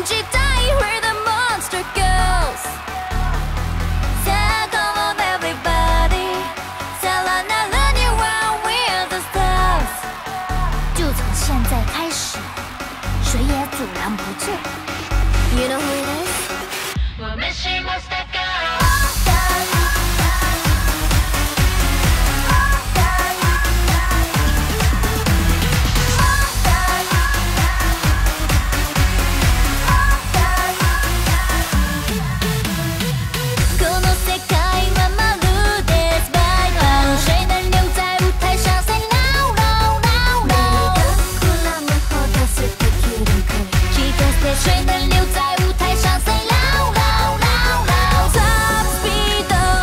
じたい We're the monster girls さあ Come on everybody さらなる New World We're the stars 就从现在开始谁也阻拦不住 You know who it is? 我们是 Monster Girls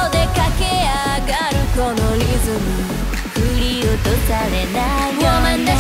振り落とされない我们的